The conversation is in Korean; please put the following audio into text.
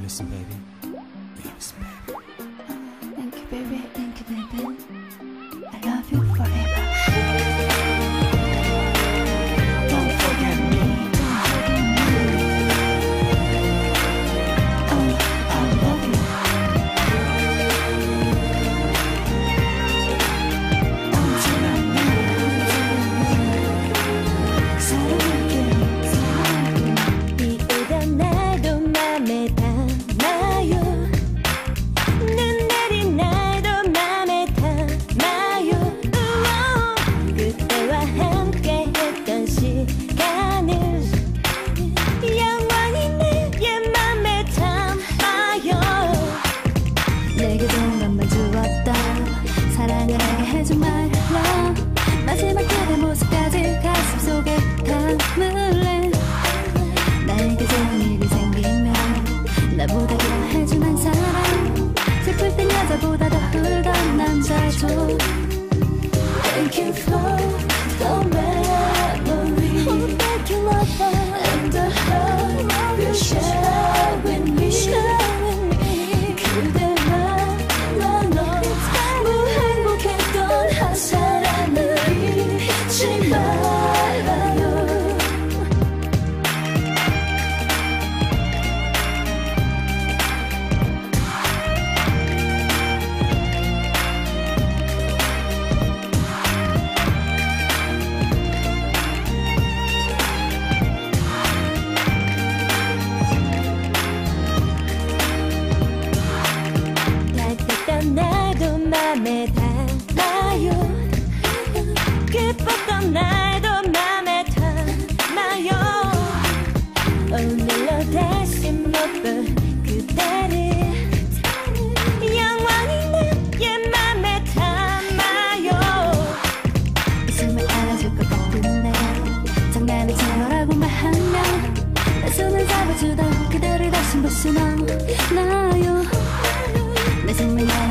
listen, baby. Yeah, listen, baby. Thank you, baby. Thank you, baby. I love you forever. Don't forget me. Oh, I love you. 언제나 날 사랑할게. 비오던 날도 맘에 담아요. 눈 내린 날도 맘에 담아요. 그때와 함께 했던 시간을 영원히 내 맘에 담아요. 내게 좋은 것만 주었다. 사랑을 하게 해줘 말라. 마지막 그대 모습까지 가슴 속에 담을래. 나에게 좋은 일이 생기면 나보다 좋아해주는 사람. 슬플 땐 여자보다 더 흘던 남자죠. Thank you for the memory. Oh, thank you, lover, and the love you share with me. 그대만로 무행복했던 한 사람을 잊지 말아요. 달빛던 날도 맘에 담아요. 기뻤던 날도 맘에 담아요. 오늘로 다시 못 볼 그대를 영원히 내 맘에 담아요. 웃음을 알아줄 것 같은데 장난이 저라고 말하면 내 손을 잡아주던 그대를 다시 볼 순 없나요. 내 생명에